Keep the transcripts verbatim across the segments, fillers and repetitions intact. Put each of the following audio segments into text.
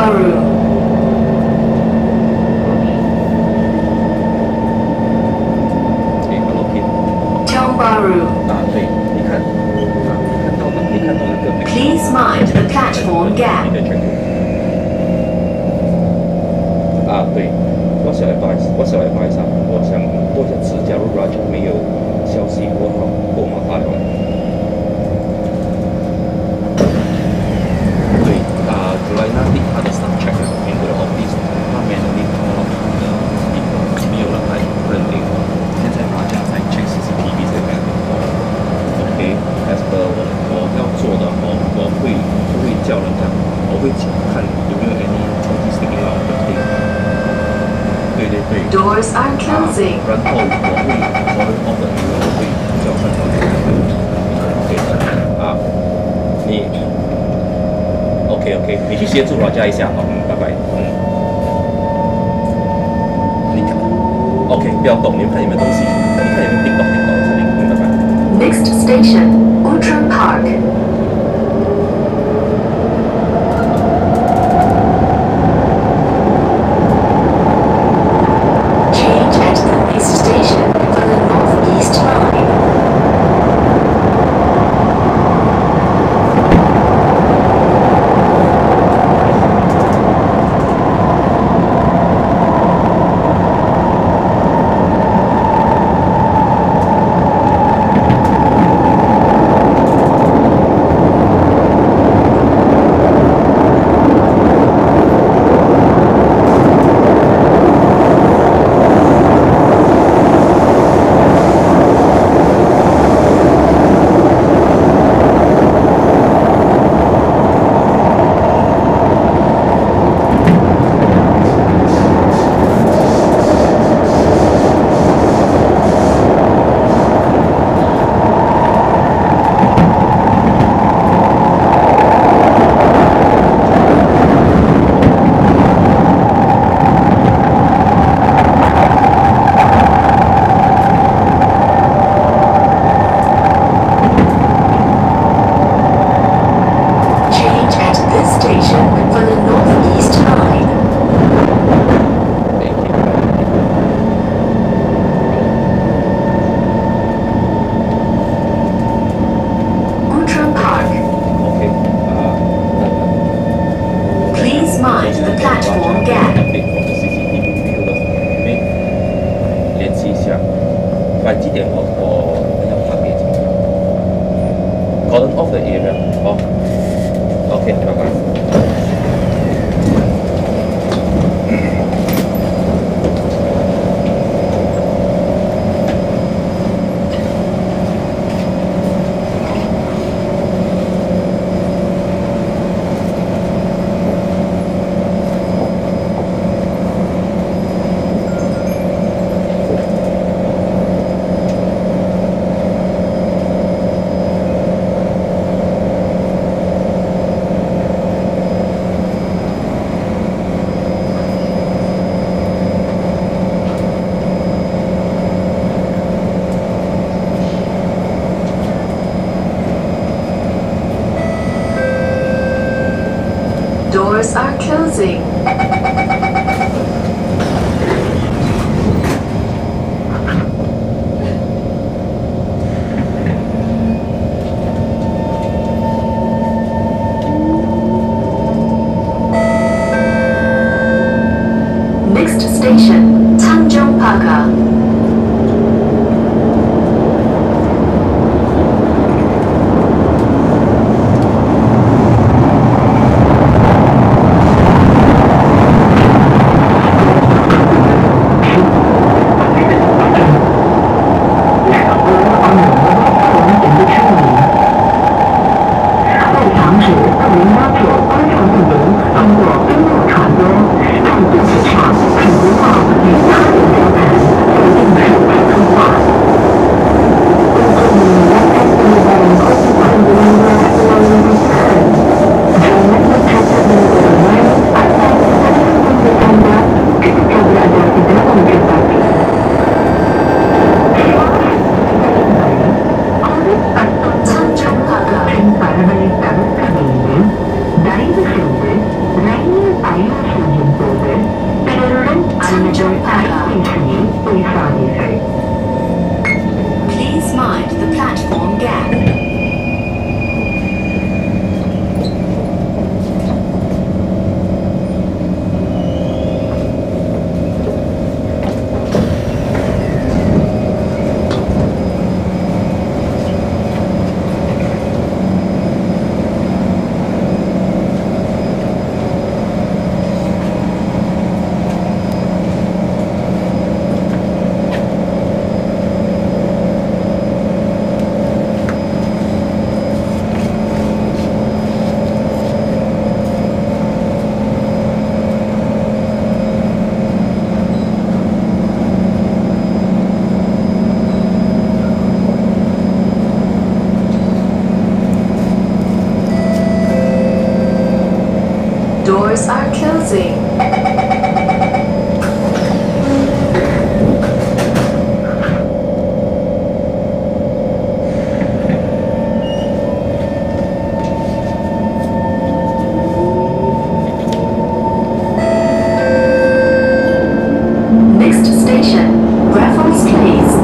Baru. 哎，Hello Kim。 Tiong Baru. 啊，对，你看，啊，你看到了，你看到那个。 Please mind the platform gap. 你的全部。啊，对，我小 advice，我小 advice 啊，我想多想吃，假如 Raja 没有消息，我好够麻烦了。对，啊，主来那里他的 staff check 了，into the office，他 manually call out 的 people，没有人来认领。现在 Raja 在 check C C T V 这边。OK，as per 我我要做的，我我会不会叫人家，我会看有没有 any something sticking out of the thing。对对对。 Doors are closing. 然后我会 cordon off 的，我会叫三条线。OK 啊，你 OK OK，你去协助 Raja 一下，好，嗯，拜拜，嗯。你看 ，OK， 不要动，你们看有没有东西，你看有没有叮咚叮咚的声音，嗯，拜拜。 Next station, Outram Park. Change at the next station for the Northeast Line. Cordon off the area. Oh, okay, bye bye. Doors are closing. Next station, Tanjong Pagar. Station platform. Please mind the platform gap. Doors are closing. Next station, Raffles Place.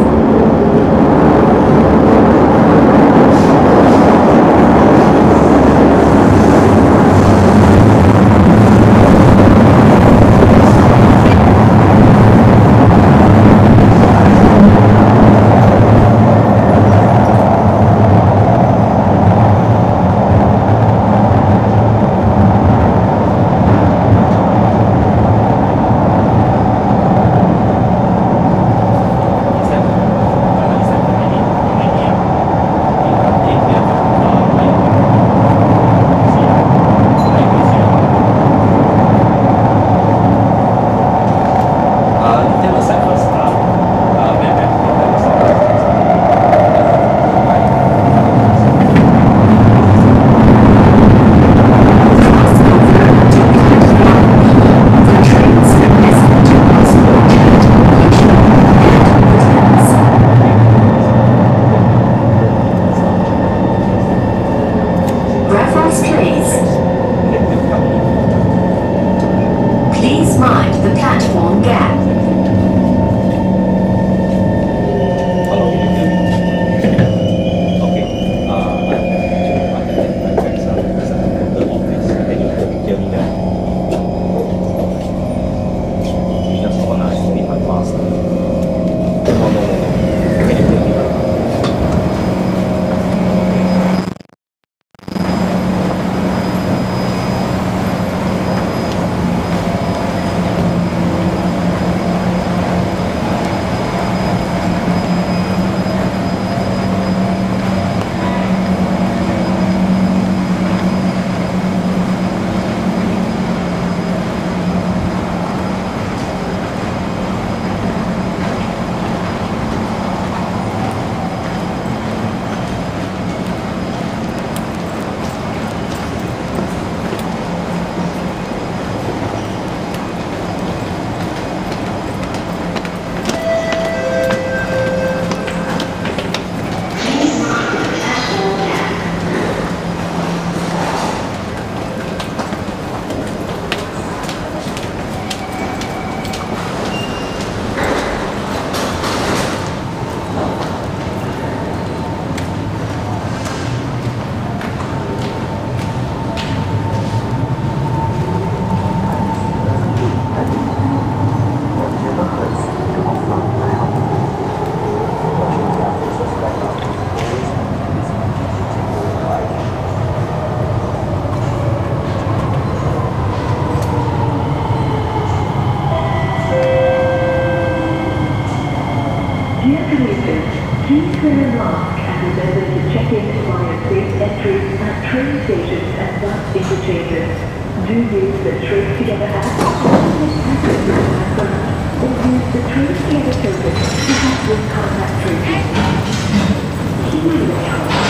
Please mind the platform gap. Hello, can you hear me? Okay. Uh, I'm actually I'm at some the office. Can you hear me there? You just wanna speak my faster. No, no, no, no. Can you hear me right now? Please wear a mask and remember to check in via safe entries at train stations and bus interchanges. Do use the Trace Together app or use the Trace Together token to help with contact tracing. Keep it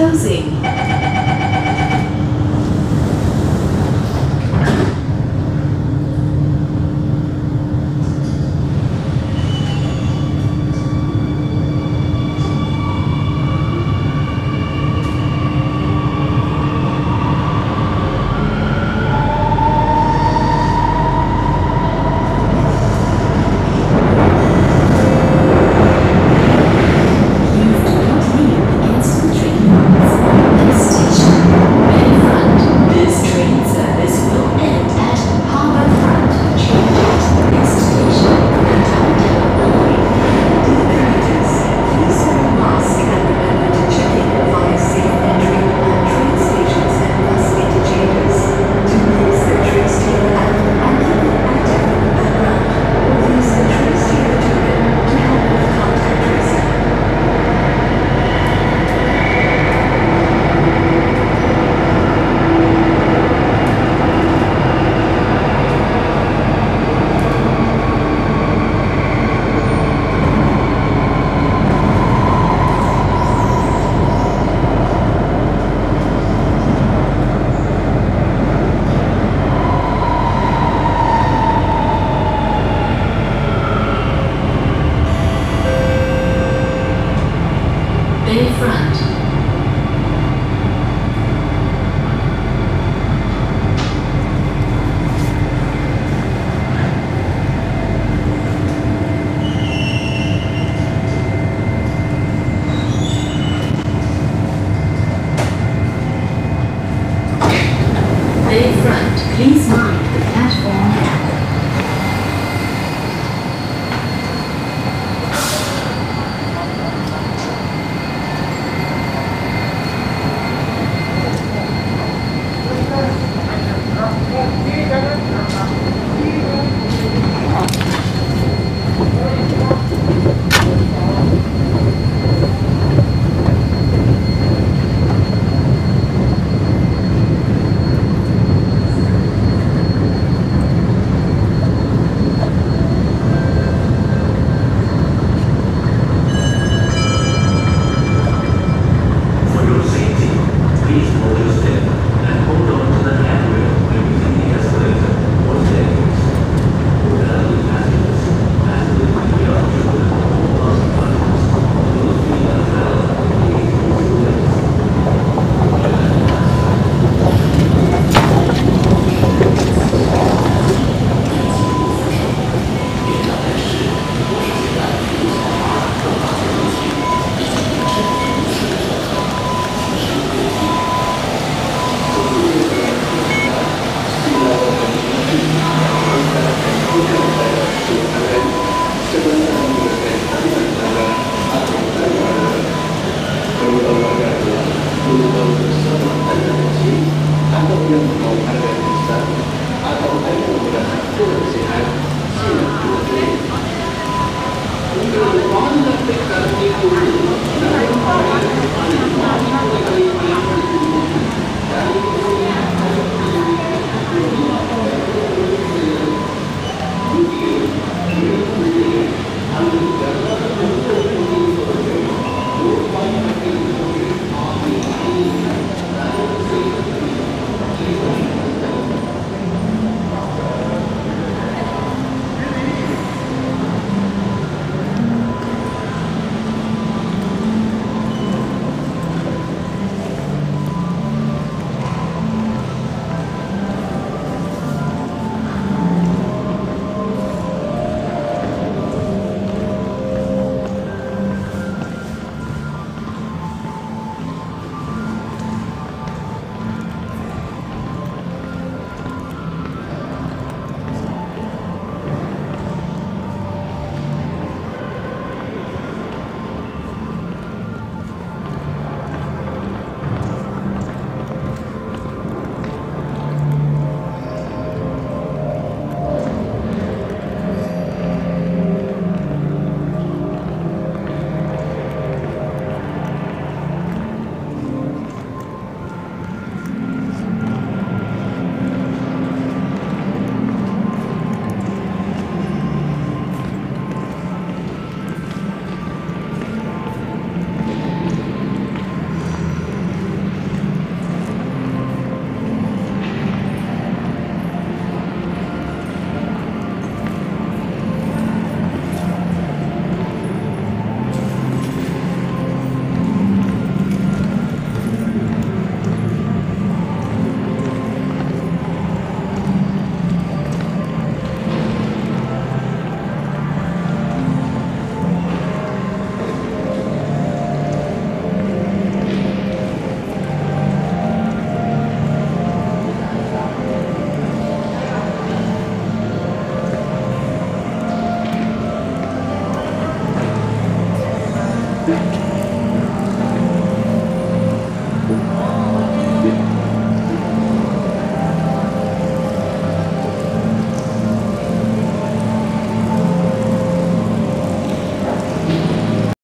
closing. Bayfront. Bayfront, please mind.